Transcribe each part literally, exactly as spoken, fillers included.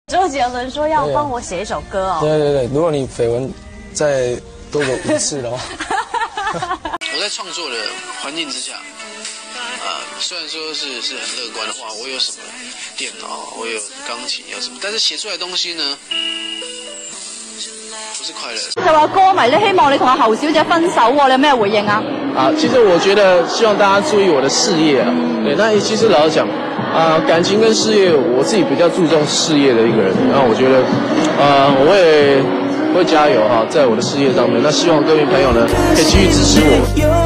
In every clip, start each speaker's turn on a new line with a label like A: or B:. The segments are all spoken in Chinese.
A: 周杰伦说要帮我写一首歌哦。
B: 对对对，如果你绯闻再多过五次的话。
C: 我在创作的环境之下，呃，虽然说是是很乐观的话，我有什么电脑，我有钢琴，有什么，但是写出来的东西呢，不是快乐。
D: 就話歌迷咧，希望你同阿侯小姐分手喎，你有咩回應啊？
E: 啊，其實我覺得希望大家注意我的事業啊。對，那其實老實講，啊，感情跟事業，我自己比較注重事業的一個人。然後我覺得，啊，我會會加油哈，在我的事業上面。那希望各位朋友呢，可以繼續支持我。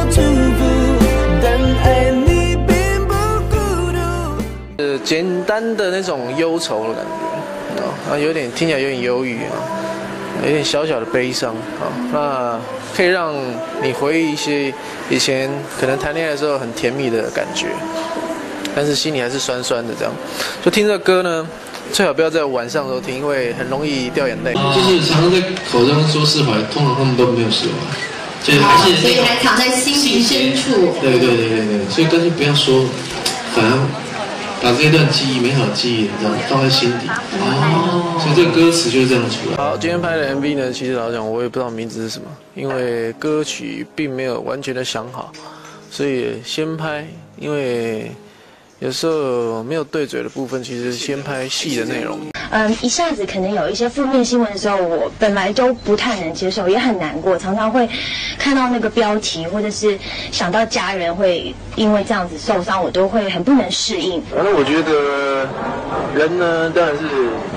E: 呃，簡單的那種憂愁的感覺，啊，有點聽起來有點憂鬱啊。有點小小的悲傷啊，那可以讓你回憶一些以前可能談戀愛的時候很甜蜜的感覺，但是心裡還是酸酸的這樣。就聽這個歌呢，最好不要在晚上的時候聽，因為很容易掉眼淚。
C: 就是常常在口中說釋懷，通常他們都沒有釋懷，就是還是、
F: 所以還藏在心靈深處。
C: 對對對對對，所以乾脆不要說，反而把這段記憶、美好的記憶，這樣放在心底。哦。所以這個歌詞就是這樣出來。
E: 好，今天拍的 M V 呢，其實老實講，我也不知道名字是什麼，因為歌曲並沒有完全的想好，所以先拍，因為有時候沒有對嘴的部分，其實先拍戲的內容。
A: 嗯，一下子可能有一些負面新聞的時候，我本來就不太能接受，也很難過，常常會看到那個標題，或者是想到家人會因為這樣子受傷，我都會很不能適應。
E: 反正我覺得人呢，當然是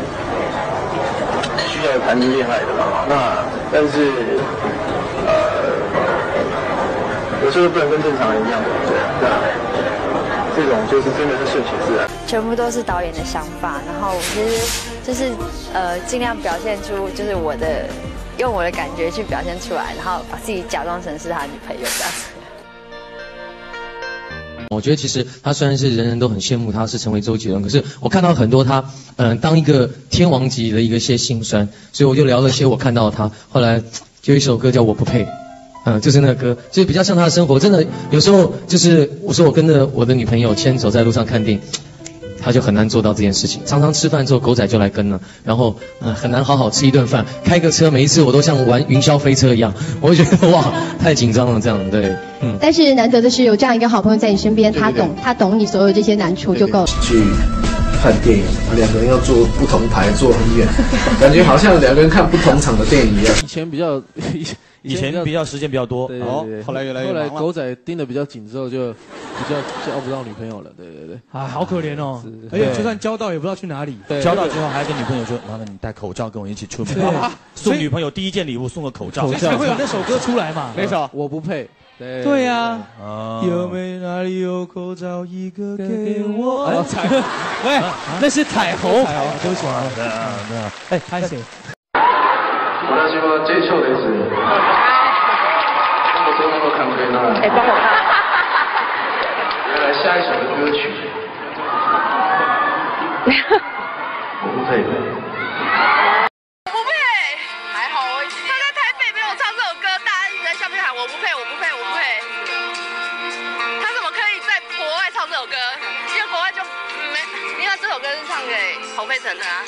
E: 需要談戀愛的啦。那但是呃，有時候不能跟正常人一樣，對啊。這種就是真的是順其自然。
G: 全部都是導演的想法，然後其實就是呃盡量表現出就是我的用我的感覺去表現出來，然後把自己假裝成是他女朋友這樣。
H: 我覺得其實他雖然是人人都很羨慕他是成為周杰倫，可是我看到很多他嗯、呃、當一個天王級的一個些辛酸，所以我就聊了些我看到他，後來就一首歌叫我不配。嗯，就是那個歌，就是比較像他的生活。真的，有時候就是我說我跟着我的女朋友牽手在路上看電影，他就很難做到這件事情。常常吃飯之後，狗仔就來跟了，然後嗯很難好好吃一頓飯。開個車，每一次我都像玩雲霄飛車一樣，我會覺得哇太緊張了這樣。對，嗯。
I: 但是難得的是有這樣一個好朋友在你身邊，他懂，他懂你所有這些難處就夠了。
E: 去看電影，兩個人要坐不同排，坐很遠，感覺好像兩個人看不同場的電影一樣。以前比較。
J: 以前比較時間比較多，
E: 對對對，後來越來越忙。後來狗仔盯得比較緊之後，就比較交不到女朋友了。對對對，
J: 啊，好可憐哦！而且就算交到，也不知道去哪裡。交到之後，還要跟女朋友說：“麻煩你戴口罩跟我一起出門。”送女朋友第一件禮物送個口罩，才會有那首歌出來嘛？
E: 沒錯，我不配。
J: 對對呀，有沒哪裡有口罩一個給我？哎，彩，喂，那是彩虹。彩虹，對不起啊，對啊，對啊。哎，拍誰？
E: 私は J 賞です。我真的都看亏那。哎，帮我看。来下一首的歌曲。我不配。
D: 我不配，还好我他在台北没有唱这首歌，大家一直在下面喊我不配，我不配，我不配。他怎么可以在国外唱这首歌？因为国外就没，因为这首歌是唱给侯佩岑的啊。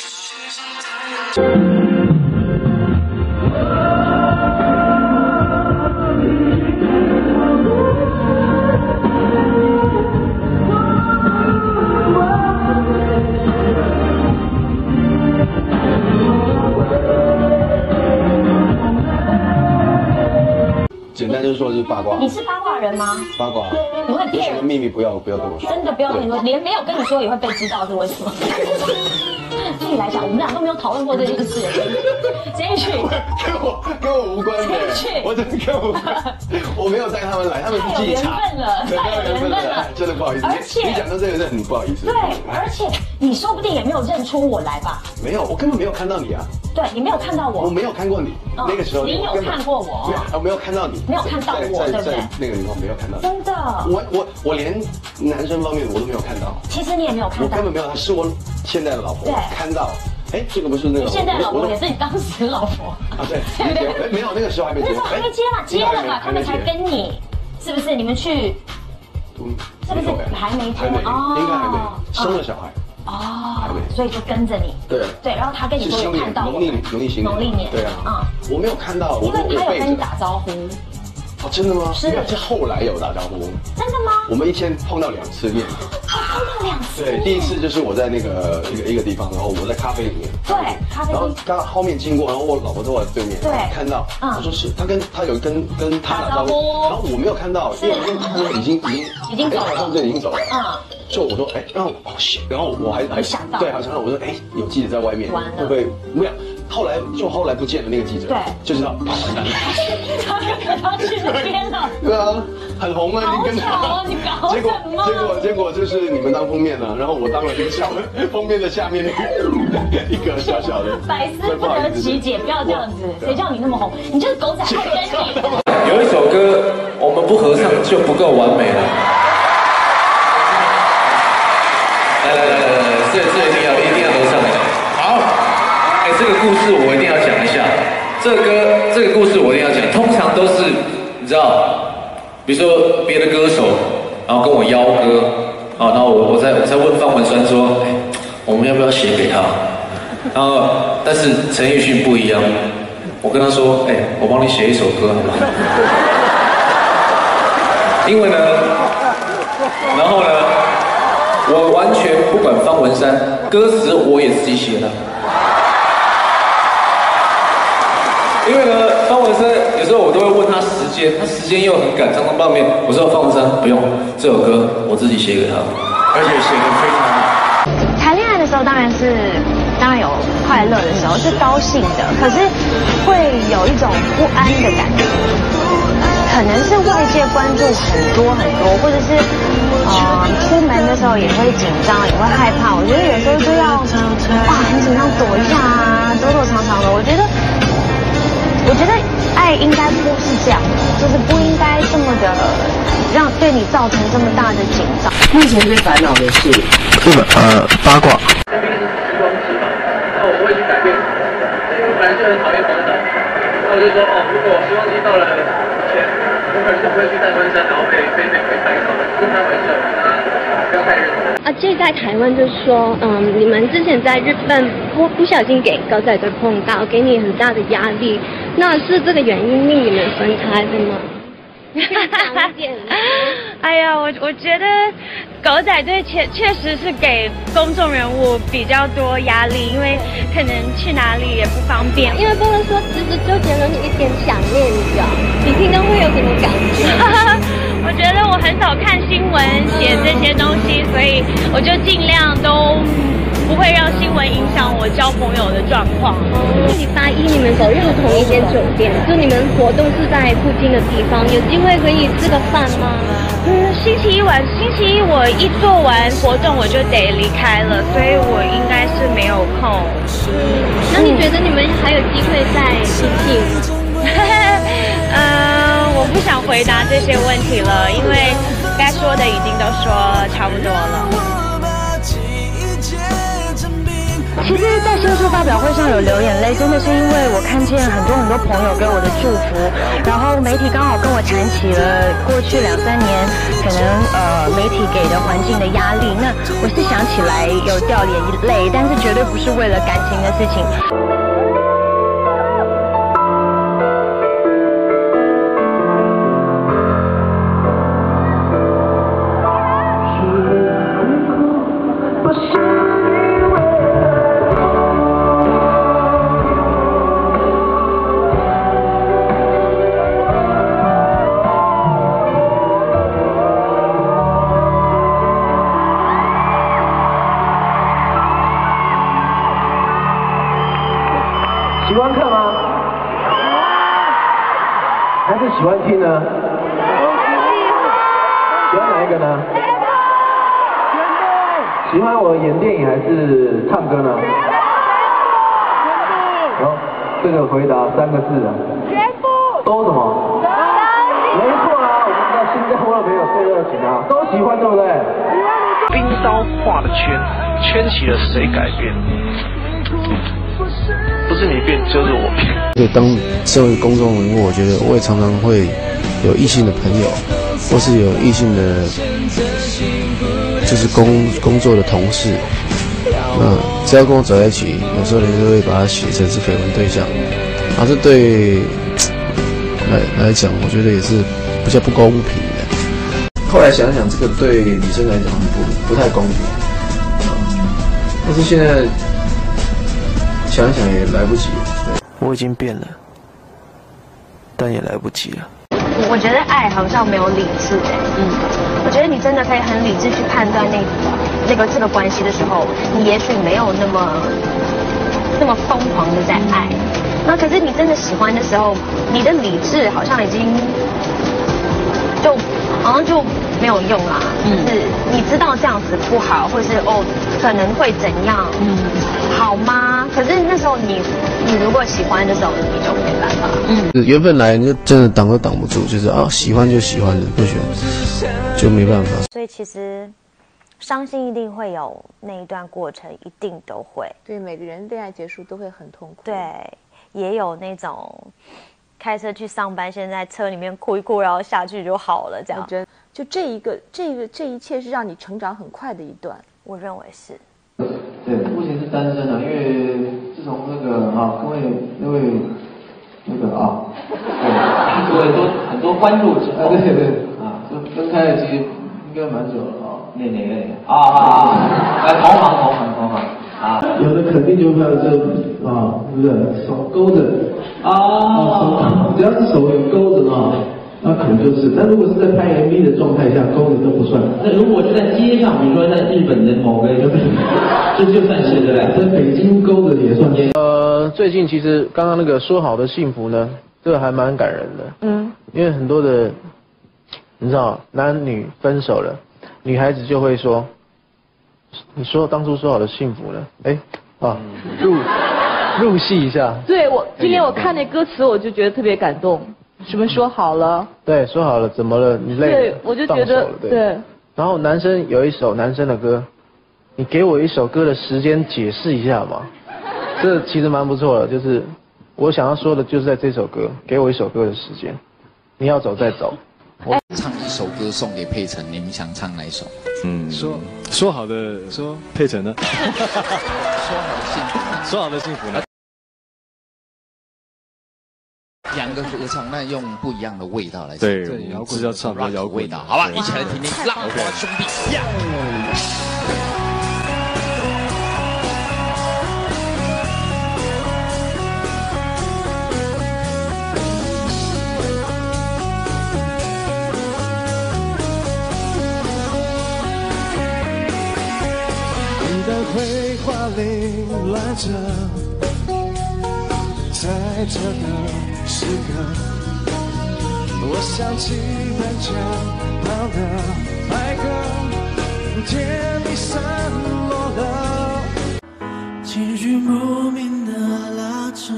K: 简单就是说是八卦。
A: 你是八卦人吗？
K: 八卦。
A: 你会骗人？
K: 秘密不要不要跟我说。
A: 真的不要跟你说，连没有跟你说也会被知道，是为什么？对你来讲，我们俩都没有讨论过这件事。这一曲
K: 跟我跟我无关的，我真的跟我无关，我没有带他们来，他们是自己查。
A: 太有缘分了，太有缘分了，
K: 真的不好意思。
A: 而且
K: 你讲到这个是很不好意思。
A: 对，而且你说不定也没有认出我来吧？
K: 没有，我根本没有看到你啊。
A: 对，你没有看到我。
K: 我没有看过你，那个时候
A: 你有看过我？
K: 没有，我没有看到你。
A: 没有看到我，对不对？
K: 那个地方没有看到。
A: 真的。
K: 我我我连男生方面我都没有看到。
A: 其实你也没有看到。
K: 我根本没有，她是我现在的老婆。
A: 对。
K: 看到。哎，这个不是那个。
A: 你现在老婆也是你当时老婆。
K: 啊，对。对对。没有，那个时候还没结。
A: 那时候还没结嘛，接了嘛，他们才跟你，是不是？你们去。是不是还没结？
K: 还没，应该还没。生了小孩。
A: 哦，
K: 台北，
A: 所以就跟着你。
K: 对
A: 对，然后他跟你说有看到我，
K: 农历农历新年，
A: 农历年，
K: 对啊，嗯，我没有看到，
A: 因为他有跟你打招呼。
K: 哦，真的吗？
A: 是，
K: 是后来有打招呼。
A: 真的吗？
K: 我们一天碰到两次面。
A: 碰到两次。
K: 对，第一次就是我在那个一个一个地方，然后我在咖啡里面。
A: 对，咖啡。
K: 然后刚后面经过，然后我老婆坐我对面，
A: 对，
K: 看到，嗯，我说是，他跟他有跟跟他打招呼，然后我没有看到，因为他说已经已经
A: 已经走了，
K: 他们这已经走了，嗯，就我说哎，然后哦，然后我还还
A: 想到，
K: 对，好想到我说哎，有记者在外面，会不会没有？后来就后来不见了那个记者，
A: 对，
K: 就知道跑完蛋了。
A: 他跟他去那边了。
K: 对啊，很红啊，你跟他。
A: 好巧啊，你搞
K: 结果
A: 什么？
K: 结果结果就是你们当封面了，然后我当了这个小封面的下面那个一个小小的。
A: 百思不得其解，不要这样子，谁叫你那么红？你就是狗仔爱跟你。
E: 有一首歌我们不合唱就不够完美了。来来来来来，这这一定要一定要合唱。好。这个故事我一定要讲一下，这个歌这个故事我一定要讲。通常都是你知道，比如说别的歌手，然后跟我邀歌，啊，然后我我在我在问方文山说，哎，我们要不要写给他？然后但是陈奕迅不一样，我跟他说，哎，我帮你写一首歌好不好？因为呢，然后呢，我完全不管方文山，歌词我也自己写了。因为呢，方文山有时候我都会问他时间，他时间又很赶，常常碰面。我说方文山不用，这首歌我自己写给他，而且写得非常好。
A: 谈恋爱的时候当然是，当然有快乐的时候，是高兴的，可是会有一种不安的感觉，可能是外界关注很多很多，或者是呃出门的时候也会紧张，也会害怕。我觉得有时候就要哇很紧张躲一下啊，躲躲藏藏的。我觉得。我觉得爱应该不是这样的，就是不应该这么的让对你造成这么大的紧张。目前最烦恼的是
B: 这个呃八卦。
E: 生命是时光机嘛，那我不会去改变什么，因为我本来就很讨厌婚纱，那我就说哦，如果时光机到了以前，我可能就不会去戴婚纱，然后被被被被拍照，跟开玩笑，不要太认真。
L: 啊，这在台湾就是说，嗯，你们之前在日本不不小心给狗仔队碰到，给你很大的压力，那是这个原因令你们分开的吗？
M: 讲一点。哎呀，我我觉得狗仔队确确实是给公众人物比较多压力，因为可能去哪里也不方便。
L: 因为不能说支持周杰伦有一点想念你啊，你听到会有什么感觉？
M: 我觉得我很少看新闻写这些东西，所以我就尽量都不会让新闻影响我交朋友的状况。
L: 礼拜一你们走又是同一间酒店，就你们活动是在附近的地方，有机会可以吃个饭吗？
M: 嗯，星期一晚，星期一我一做完活动我就得离开了，所以我应该是没有空。
L: 嗯，那你觉得你们还有机会再一起？
M: 嗯，我不想回答这些问题了，因为该说的已经都说差不多了。
A: 其实，在新书发表会上有流眼泪，真的是因为我看见很多很多朋友给我的祝福，然后媒体刚好跟我谈起了过去两三年可能呃媒体给的环境的压力，那我是想起来有掉眼泪，但是绝对不是为了感情的事情。
N: 喜欢看吗？还是喜欢听呢？喜欢哪一个呢？喜欢我演电影还是唱歌呢？好，这个回答三个字啊。全部。都什么？没错啊，我们知道新加坡的朋友最热情啊，都喜欢，对不对？
O: 冰刀画的圈，圈起了谁改变？不是你变，就是我变。
B: 对，当身为公众人物，我觉得我也常常会有异性的朋友，或是有异性的，就是工工作的同事， 那只要跟我走在一起，有时候你就会把它写成是绯闻对象，啊，这对来来讲，我觉得也是比较不公平的。后来想想，这个对女生来讲不不太公平，但是现在想一想也来不及了。
E: 我已经变了，但也来不及了。
A: 我觉得爱好像没有理智哎，嗯，我觉得你真的可以很理智去判断那那个这个关系的时候，你也许没有那么那么疯狂的在爱，那可是你真的喜欢的时候，你的理智好像已经就好像就没有用啦，嗯，就是你知道这样子不好，或是哦可能会怎样，嗯，好吗？可是那时候你你如果喜欢的时候，你就没办法，嗯，
B: 缘分来你就真的挡都挡不住，就是啊喜欢就喜欢了，不喜欢就没办法。
P: 所以其实伤心一定会有那一段过程，一定都会。
Q: 对，每个人恋爱结束都会很痛苦。
P: 对，也有那种开车去上班，现在车里面哭一哭，然后下去就好了，这样。
Q: 我觉得就这一个这个这一切是让你成长很快的一段，
P: 我认为是。
N: 对，目前是单身的，因为自从那个啊，各位那位那个啊，对，有很多很多关注之后，对对对，啊，就分开了，其实应该蛮久了啊，那哪个啊啊啊，来同行同行同行啊，有的肯定就会这啊，是不是手勾着啊，只要是手有勾着啊。那可能就是，但如果是在拍 M V 的状态下，勾的都不算。那如果就在街上，比如说在日本的某个，就这就算是对不对？在北京勾的也算。
E: 呃，最近其实刚刚那个说好的幸福呢，这个还蛮感人的。嗯，因为很多的，你知道，男女分手了，女孩子就会说，你说当初说好的幸福呢？哎，啊，入入戏一下。
R: 对我今天我看那歌词，我就觉得特别感动。什么说好了？
E: 对，说好了，怎么了？你累了？
R: 对，我就觉得对。对
E: 然后男生有一首男生的歌，你给我一首歌的时间解释一下嘛？这其实蛮不错的，就是我想要说的就是在这首歌，给我一首歌的时间，你要走再走。
S: 我唱一首歌送给佩岑，你们想唱哪一首？
T: 嗯，说说好的说佩岑呢？
S: 说好的幸福，
T: 说好的幸福呢？
S: 两个合唱，那用不一样的味道来唱。
T: 对，摇滚要唱摇滚
S: 味道，好吧，一起来听听浪花兄弟。
U: 你的绘画凌乱着，在这个时刻，我想起半墙旁的白鸽，天地散落了，情绪莫名的拉扯，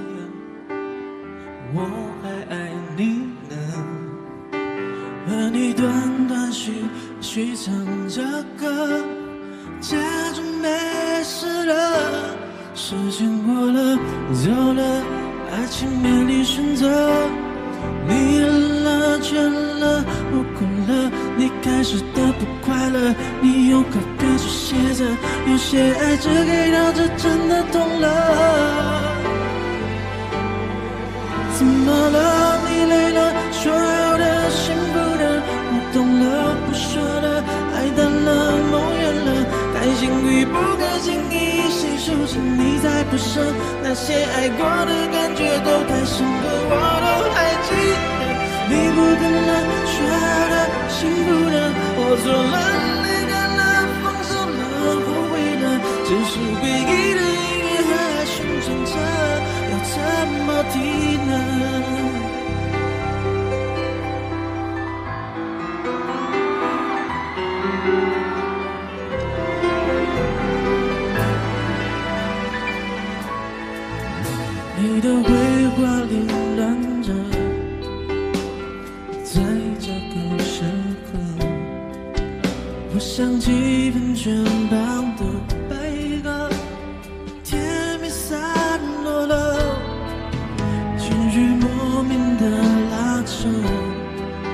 U: 我还爱你呢，和你断断续续唱着歌，假装没事了。时间过了，走了，爱情面临选择，你认了，倦了，我哭了，你开始的不快乐，你用告别书写着，有些爱只给到这真的痛了。怎么了？你累了，说好的幸福的，我懂了，不说了，爱淡了，梦远了，开心与不开心一起数清，你才不舍，那些爱过的感觉都太深刻，我都还记得。你不等了，说好的幸福的，我错了，泪干了，放手了，后悔了，只是诡异的音乐和爱旋转着，要怎么停呢？你的绘画凌乱着，在这个时刻，我想起喷泉旁的白鸽，天边散落了，情绪莫名的拉扯，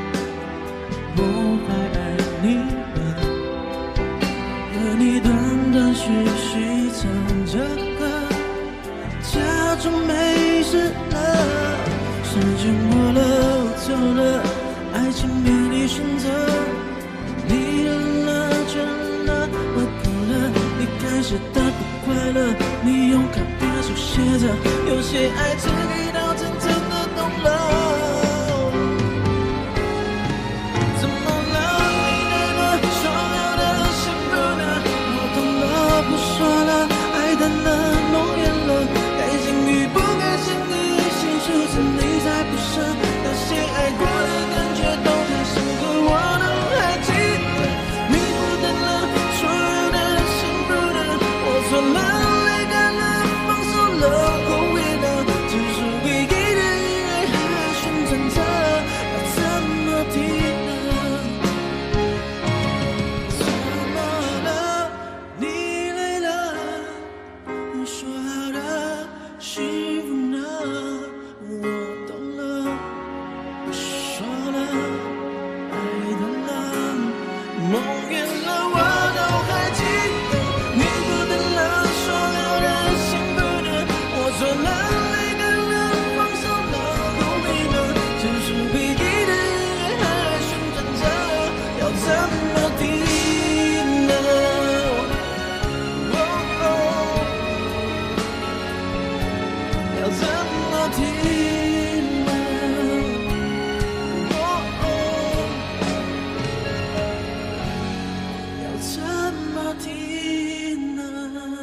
U: 我还爱你呢，和你短断续续唱着歌，假装没事了。时间过了，走了，爱情被你选择，你忍了，倦了，我够了，你开始的不快乐，你用卡片手写着，有些爱只给到真正的懂了。怎么了？你来了，说好的幸福呢？我懂了，不说了，爱淡了，梦远了，开心与不开心你细数着，你才不舍。那些爱过的感觉都太深刻，我都还记得。你不等了，所有的幸福呢？我错了，泪干了，放手了，后悔了，只是唯一的遗憾还旋转着，要怎么停呢？怎么了？你累了，你说好的幸福呢？我懂了，说了，爱淡了，梦远了，我都还记得。你不等了，说好的幸福呢？我错了，泪干了，放手了，后悔了，只是唯一的遗憾还旋转着，要怎么停呢？哦哦，要怎么停呢？哦哦，要怎么停呢？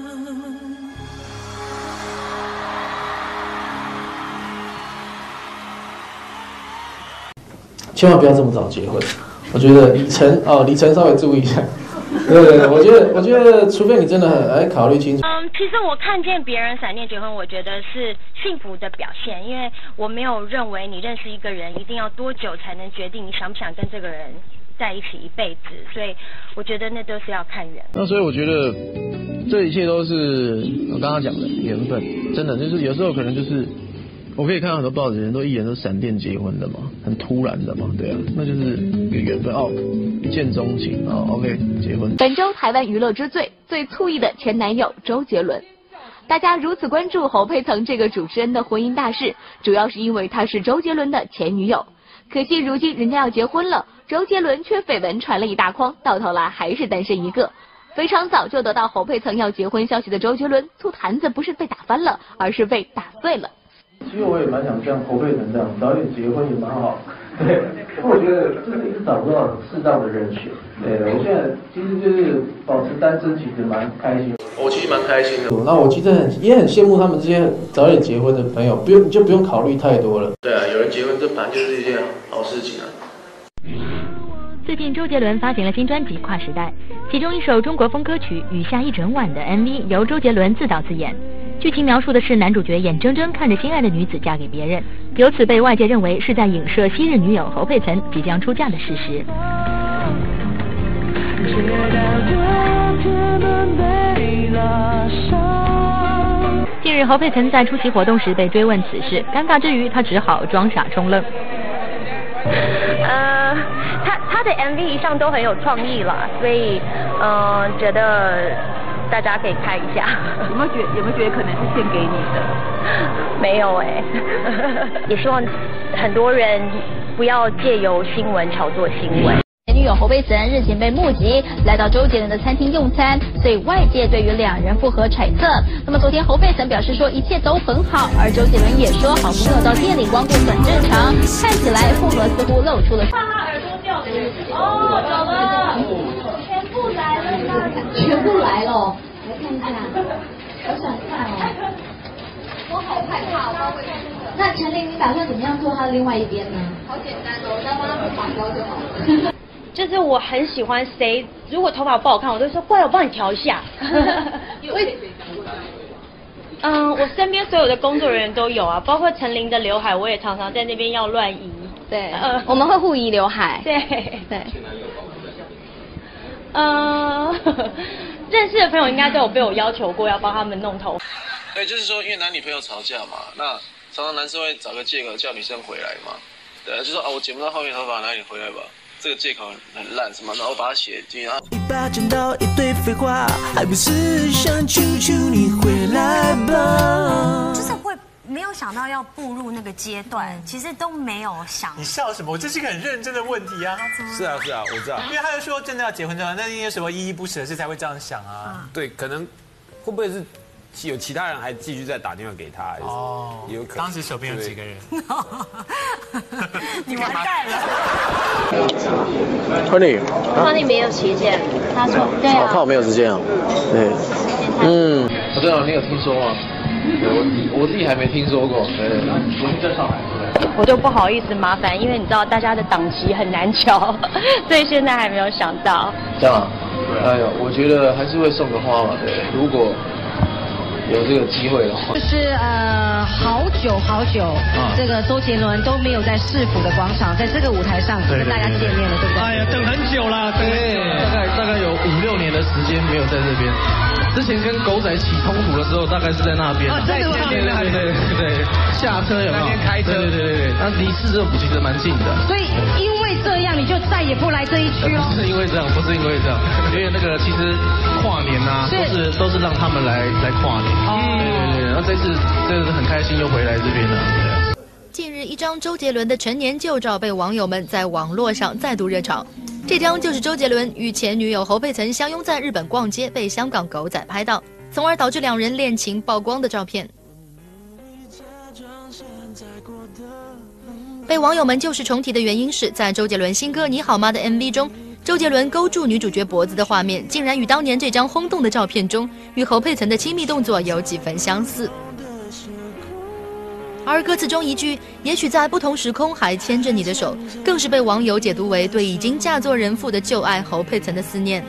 E: 千万不要这么早结婚。我觉得里程哦，里程稍微注意一下。对对对，我觉得我觉得，除非你真的很来考虑清楚。
P: 嗯，其实我看见别人闪电结婚，我觉得是幸福的表现，因为我没有认为你认识一个人一定要多久才能决定你想不想跟这个人在一起一辈子，所以我觉得那都是要看缘。
E: 那所以我觉得这一切都是我刚刚讲的缘分，真的就是有时候可能就是我可以看到很多报纸人都一眼都闪电结婚的嘛，很突然的嘛，对啊，那就是一个缘分哦，一见钟情哦 ，OK 结婚。
F: 本周台湾娱乐之最最醋意的前男友周杰伦，大家如此关注侯佩岑这个主持人的婚姻大事，主要是因为她是周杰伦的前女友。可惜如今人家要结婚了，周杰伦却绯闻传了一大筐，到头来还是单身一个。非常早就得到侯佩岑要结婚消息的周杰伦，醋坛子不是被打翻了，而是被打碎了。
E: 其实我也蛮想像侯佩岑这样，早点结婚也蛮好。对，我觉得就是一直找不到适当的人选。对，我现在其实就是保持单身，其实蛮开心。我其实蛮开心的。那我其实很也很羡慕他们这些早点结婚的朋友，不用你就不用考虑太多了。对啊，有人结婚这本来就是一件好事情啊。
V: 最近周杰伦发行了新专辑《跨时代》，其中一首中国风歌曲《雨下一整晚》的 M V 由周杰伦自导自演。剧情描述的是男主角眼睁睁看着心爱的女子嫁给别人，由此被外界认为是在影射昔日女友侯佩岑即将出嫁的事实。近日侯佩岑在出席活动时被追问此事，尴尬之余他只好装傻充愣。
P: 呃，他他的 M V 一向都很有创意啦，所以呃觉得大家可以看一下。
R: 有没有觉有没有觉得可能是献给你的？
P: 没有哎、欸，也希望很多人不要借由新闻炒作新闻。
F: 前女友侯佩岑日前被目击来到周杰伦的餐厅用餐，所以外界对于两人复合揣测。那么昨天侯佩岑表示说一切都很好，而周杰伦也说好朋友到店里光顾很正常，看起来复合似乎露出了。
D: 怕他耳朵掉的哦，找了，全部来了吗？
F: 全部来了，来看一下，好想看哦。
D: 我好害怕，我会。
F: 那陈琳，你打算怎么样做他的另外一边呢？
D: 好简单哦，我再帮他们拔高就好了。
P: 就是我很喜欢谁，如果头发不好看，我都说过来我帮你调一下。为嗯，我身边所有的工作人员都有啊，包括陈琳的刘海，我也常常在那边要乱移。
F: 对，呃，我们会互移刘海。
P: 对对。呃，认识的朋友应该都有被我要求过要帮他们弄头发。
C: 对，就是说，因为男女朋友吵架嘛，那常常男生会找个借口叫女生回来嘛。对，就说啊，我剪不到后面头发，那你回来吧。 这个借口很烂什么，然后把它写进啊。
U: 一把剪刀，一堆废话，还不是想求求你回来吧？
G: 就是会没有想到要步入那个阶段，其实都没有想。
H: 你笑什么？这是一个很认真的问题啊。
W: 是啊是啊，我知道。
H: 因为他就说真的要结婚这样，那因为什么依依不舍的事才会这样想啊。
W: 对，可能会不会是？有其他人还继续在打电话给他，哦，有可能。
H: 当时手边有几个人？
G: 你完蛋了。
B: Tony，Tony
X: 没有时间，他说对啊。
B: 我怕我没有时间啊。对，嗯，我知道你有听说吗？我我自己还没听说过。对，我们再上来。
P: 我就不好意思麻烦，因为你知道大家的档期很难瞧，所以现在还没有想到。
B: 这样啊？哎呦，我觉得还是会送个花嘛，对，如果。有这个机会的话，
Y: 就是呃，好久好久，啊、这个周杰伦都没有在市府的广场，在这个舞台上跟大家见面了，对不对？
Z: 哎呀，等很久了，对，大概大概有五六年的时间没有在这边。之前跟狗仔起冲突的时候，大概是在那边。
Y: 啊，真的吗？
Z: 对对对对对，下车有没有？那边开车。对对对对，那离市政府其实蛮近的。
Y: 所以因为这样，你就再也不来这一区了？
Z: 不是因为这样，不是因为这样，因为那个其实跨年啊，都是都是让他们来来跨年。哦，对对对，然后这次真的是很开心又回来这边了。
V: 近日，一张周杰伦的陈年旧照被网友们在网络上再度热炒。这张就是周杰伦与前女友侯佩岑相拥在日本逛街，被香港狗仔拍到，从而导致两人恋情曝光的照片。被网友们旧事重提的原因是在周杰伦新歌《你好吗》的 M V 中。周杰伦勾住女主角脖子的画面，竟然与当年这张轰动的照片中与侯佩岑的亲密动作有几分相似。而歌词中一句“也许在不同时空还牵着你的手”，更是被网友解读为对已经嫁作人妇的旧爱侯佩岑的思念。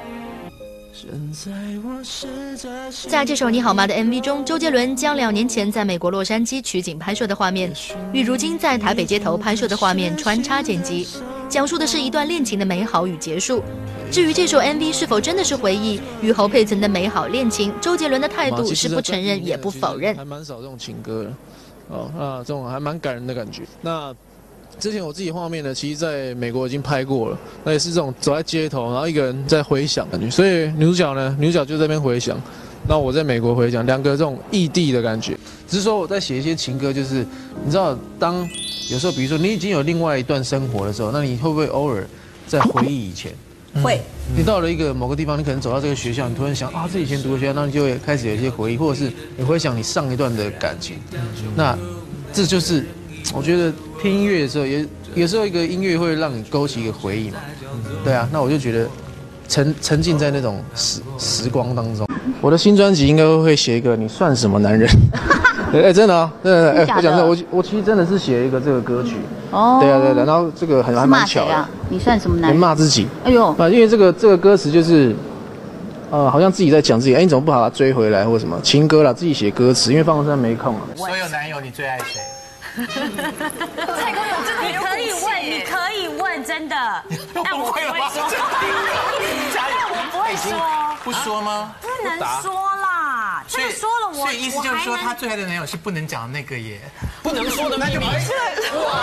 V: 在这首《你好吗》的 M V 中，周杰伦将两年前在美国洛杉矶取景拍摄的画面，与如今在台北街头拍摄的画面穿插剪辑，讲述的是一段恋情的美好与结束。至于这首 M V 是否真的是回忆与侯佩岑的美好恋情，周杰伦的态度是不承认也不否认。
E: 还蛮少这种情歌的，哦，那这种还蛮感人的感觉。那之前我自己画面呢，其实在美国已经拍过了，那也是这种走在街头，然后一个人在回想感觉。所以女主角呢，女主角就在那边回想，那我在美国回想，两个这种异地的感觉。只是说我在写一些情歌，就是你知道，当有时候比如说你已经有另外一段生活的时候，那你会不会偶尔在回忆以前？
Q: 会。
E: 你到了一个某个地方，你可能走到这个学校，你突然想啊，这以前读的学校，那你就会开始有一些回忆，或者是你回想你上一段的感情。那这就是我觉得听音乐的时候，也有时候一个音乐会让你勾起一个回忆嘛。对啊，那我就觉得沉沉浸在那种时时光当中。我的新专辑应该会写一个你算什么男人？哎、欸，真的啊，真的，哎、欸，我讲真的，我我其实真的是写一个这个歌曲。哦。对啊，对啊，然后这个很还蛮巧的。
X: 啊？你算什么男人？
E: 骂自己。
X: 哎呦。
E: 啊，因为这个这个歌词就是，呃，好像自己在讲自己，哎、欸，你怎么不把它追回来或什么情歌啦，自己写歌词，因为方文山没空啊。
H: 所有男友你最爱谁？
G: 蔡公友真的你可以问，你可以问，真的。但我不会说。但我不会说。
H: 不说吗？
G: 不能说啦，这个说了我。
H: 所以意思就是说，他最爱的男友是不能讲的那个耶，
W: 不能说的秘密。哇！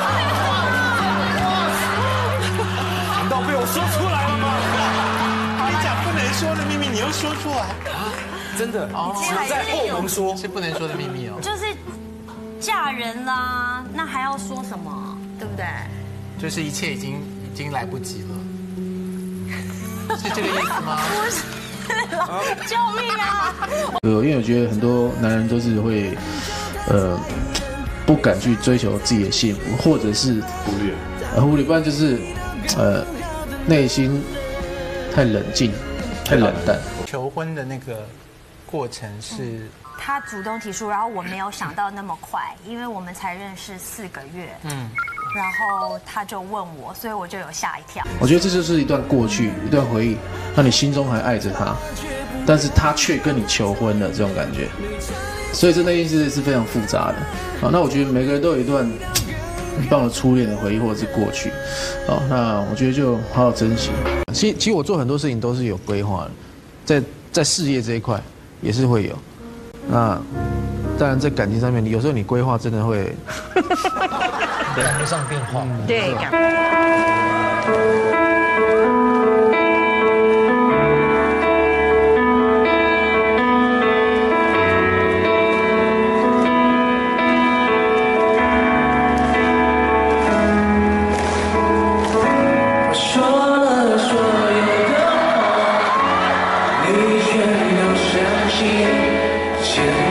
W: 难道被我说出来了吗？
H: 你讲不能说的秘密，你又说出来啊？
W: 真的？只在后门说，
H: 是不能说的秘密哦。
G: 就是。嫁人啦，那还要说什么？对不对？
H: 就是一切已经已经来不及了，是这个意思吗？
G: 不是，救命啊！
B: 呃，因为我觉得很多男人都是会，呃，不敢去追求自己的幸福，或者是忽略，呃，忽略，不然就是，呃，内心太冷静，太冷淡。
H: 求婚的那个过程是。
G: 他主动提出，然后我没有想到那么快，因为我们才认识四个月，嗯，然后他就问我，所以我就有吓一跳。
B: 我觉得这就是一段过去，一段回忆，那你心中还爱着他，但是他却跟你求婚了，这种感觉，所以这内心是是非常复杂的。好，那我觉得每个人都有一段很棒的初恋的回忆或者是过去，好，那我觉得就好好珍惜。
E: 其实其实我做很多事情都是有规划的，在在事业这一块也是会有。那当然，在感情上面，你有时候你规划真的会
W: 赶不上变化。
G: 对。
U: 你却要相信。